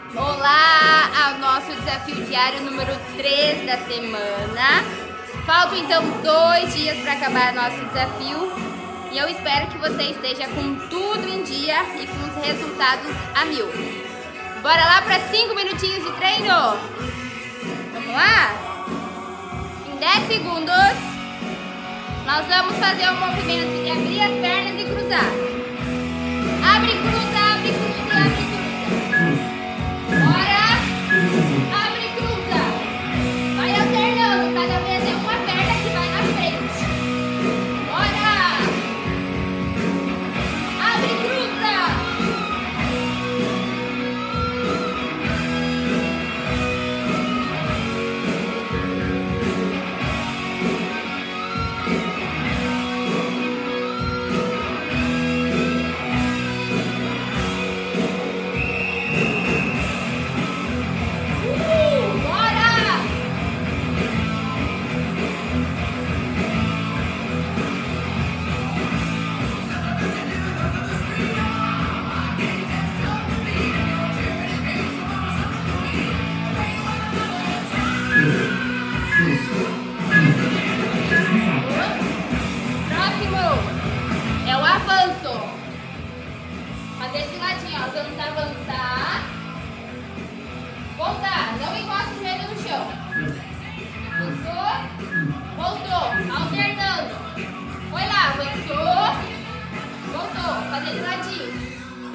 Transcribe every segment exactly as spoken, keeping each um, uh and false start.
Olá ao nosso desafio diário número três da semana. Faltam então dois dias para acabar nosso desafio e eu espero que você esteja com tudo em dia e com os resultados a mil. Bora lá para cinco minutinhos de treino? Vamos lá? Em dez segundos nós vamos fazer o movimento de abrir as pernas e cruzar. Abre, cruza, abre, cruza, abre, cruza. Bora! Abre, cruza. Vai alternando, cada vez é uma perna que vai na frente. Bora! Abre, cruza. Fazer de ladinho, ó. Vamos avançar. Voltar. Não encosta o joelho no chão. Avançou. Voltou. Alternando. Foi lá. Avançou. Voltou. Fazer de ladinho.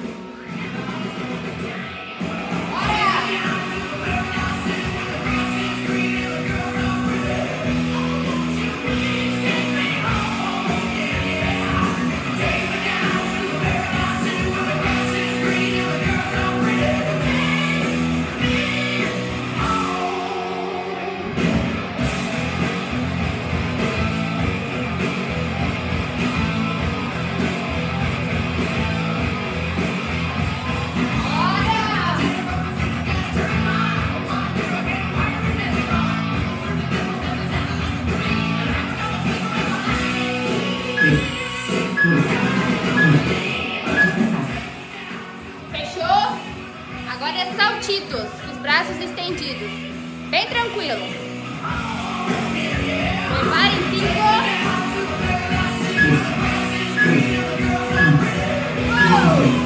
Fechou? Agora é saltitos, os braços estendidos. Bem tranquilo. Prepare em cinco. Oh!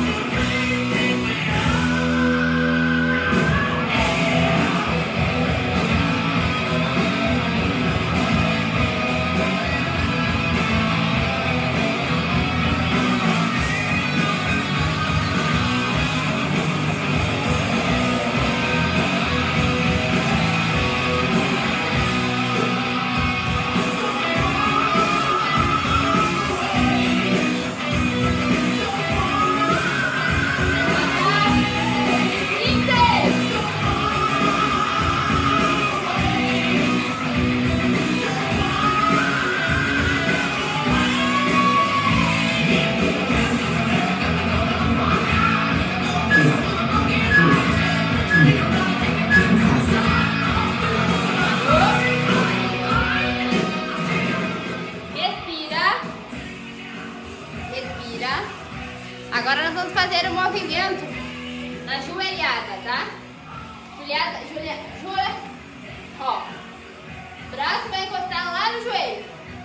Agora nós vamos fazer o movimento na joelhada, tá? Joelhada, joelhada, joelhada. Ó, braço vai encostar lá no joelho.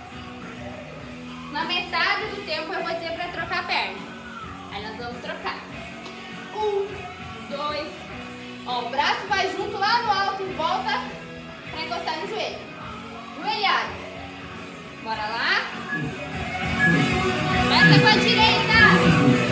Na metade do tempo eu vou dizer pra trocar a perna. Aí nós vamos trocar. Um, dois. Ó, o braço vai junto lá no alto e volta pra encostar no joelho. Joelhada. Bora lá. Começa com a direita.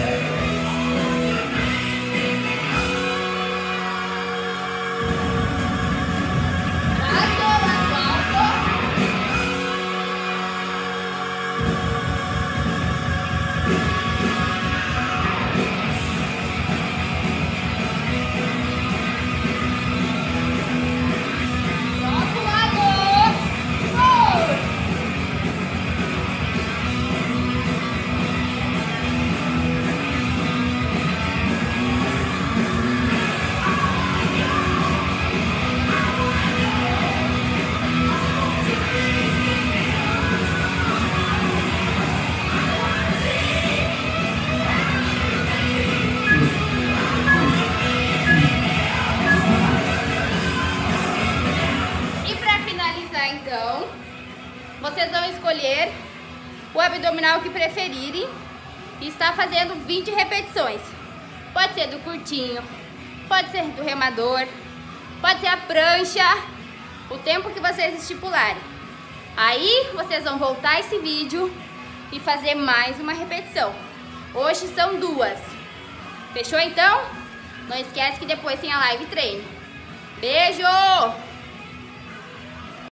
escolher o abdominal que preferirem e estar fazendo vinte repetições. Pode ser do curtinho, pode ser do remador, pode ser a prancha, o tempo que vocês estipularem. Aí vocês vão voltar esse vídeo e fazer mais uma repetição. Hoje são duas. Fechou então? Não esquece que depois tem a live treino. Beijo!